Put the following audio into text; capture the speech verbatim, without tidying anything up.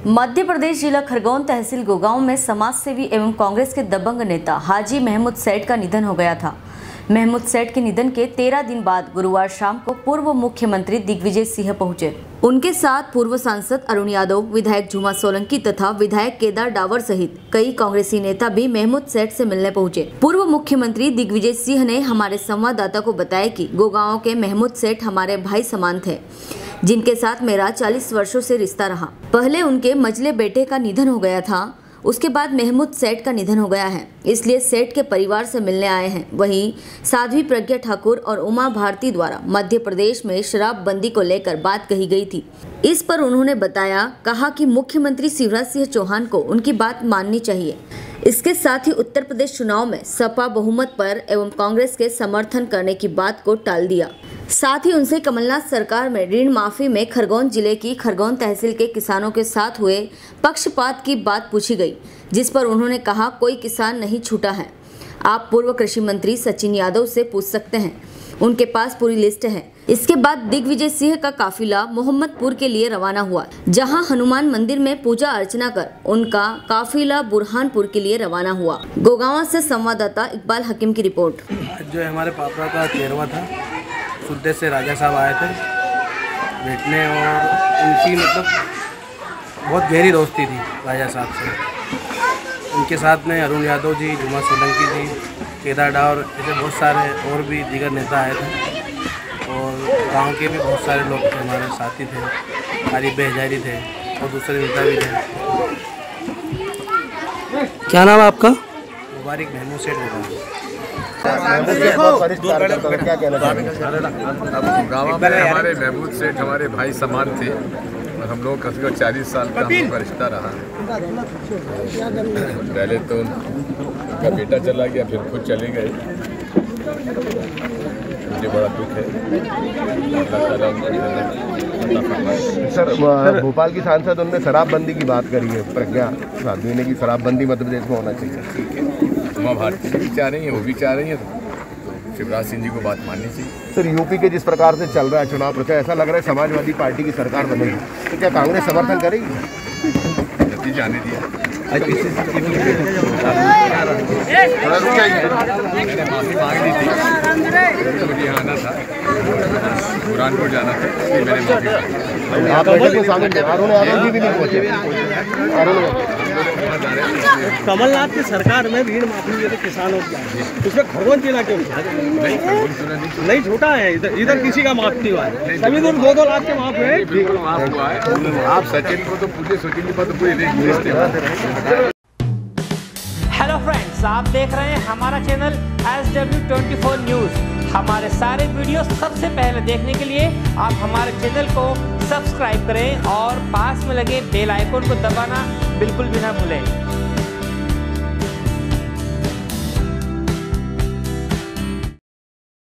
मध्य प्रदेश जिला खरगोन तहसील गोगांव में समाज सेवी एवं कांग्रेस के दबंग नेता हाजी महमूद सेठ का निधन हो गया था। महमूद सेठ के निधन के तेरह दिन बाद गुरुवार शाम को पूर्व मुख्यमंत्री दिग्विजय सिंह पहुंचे। उनके साथ पूर्व सांसद अरुण यादव, विधायक झुमा सोलंकी तथा विधायक केदार डावर सहित कई कांग्रेसी नेता भी महमूद सेठ से मिलने पहुंचे। पूर्व मुख्यमंत्री दिग्विजय सिंह ने हमारे संवाददाता को बताया कि गोगांव के महमूद सेठ हमारे भाई समान थे, जिनके साथ मेरा चालीस वर्षों से रिश्ता रहा। पहले उनके मझले बेटे का निधन हो गया था, उसके बाद महमूद सेठ का निधन हो गया है, इसलिए सेठ के परिवार से मिलने आए हैं। वहीं साध्वी प्रज्ञा ठाकुर और उमा भारती द्वारा मध्य प्रदेश में शराबबंदी को लेकर बात कही गई थी। इस पर उन्होंने बताया कहा कि मुख्यमंत्री शिवराज सिंह चौहान को उनकी बात माननी चाहिए। इसके साथ ही उत्तर प्रदेश चुनाव में सपा बहुमत पर एवं कांग्रेस के समर्थन करने की बात को टाल दिया। साथ ही उनसे कमलनाथ सरकार में ऋण माफी में खरगोन जिले की खरगोन तहसील के किसानों के साथ हुए पक्षपात की बात पूछी गई, जिस पर उन्होंने कहा कोई किसान नहीं छूटा है। आप पूर्व कृषि मंत्री सचिन यादव से पूछ सकते हैं, उनके पास पूरी लिस्ट है। इसके बाद दिग्विजय सिंह का काफिला मोहम्मदपुर के लिए रवाना हुआ, जहां हनुमान मंदिर में पूजा अर्चना कर उनका काफिला बुरहानपुर के लिए रवाना हुआ। गोगांव से संवाददाता इकबाल हकीम की रिपोर्ट। जो हमारे पापा का तेरवा था, सुद्दे से राजा साहब आए थे बैठने और उनकी मतलब बहुत गहरी दोस्ती थी राजा साहब से। उनके साथ में अरुण यादव जी, झुमा सोलंकी जी, केदार डावर, ऐसे बहुत सारे और भी दीगर नेता आए थे और गांव के भी बहुत सारे लोग थे, हमारे साथी थे, आरिफ बेहजारी थे और दूसरे नेता भी थे। क्या नाम है आपका? मुबारक महमूद सेठ होगा। गाँव में हमारे महमूद सेठ हमारे भाई समान थे और हम लोग करीब चालीस साल का हम का रिश्ता रहा। पहले तो उनका बेटा चला गया, फिर खुद चले गए, मुझे बड़ा दुख है। सर, भोपाल की सांसद उनने शराबबंदी की बात करी है, प्रज्ञा साध्वी ने, की शराबबंदी मध्य प्रदेश में होना चाहिए। ठीक है, उमा भारती भी चाह रही है, वो भी चाह रही है, तो शिवराज सिंह जी को बात माननी चाहिए। सर, यूपी के जिस प्रकार से चल रहा है चुनाव प्रचार, ऐसा लग रहा है समाजवादी पार्टी की सरकार बनेगी, तो क्या कांग्रेस समर्थन करेगी? नतीजा आने दिया। मैंने माफी मांग ली थी, मुझे यहाँ आना था, बुरहानपुर जाना था, इसलिए मैंने माफी मांगी। आप को शामिल थे, अरुण यादव जी भी नहीं पहुँचे। कमलनाथ की सरकार में ऋण माफी हुई थी किसानों की, उसमें खरगोन जिला क्यों नहीं नहीं छूटा है? इधर इधर किसी का माफ नहीं हुआ है, सभी दूर दो दो लाख के माफ हुए। आप सचिन को तो पूछे, सचिन की बात पूरी हेलो फ्रेंड्स, आप देख रहे हैं हमारा channel S W twenty four news. हमारे सारे वीडियो सबसे पहले देखने के लिए आप हमारे चैनल को सब्सक्राइब करें और पास में लगे बेल आइकन को दबाना बिल्कुल भी ना भूलें।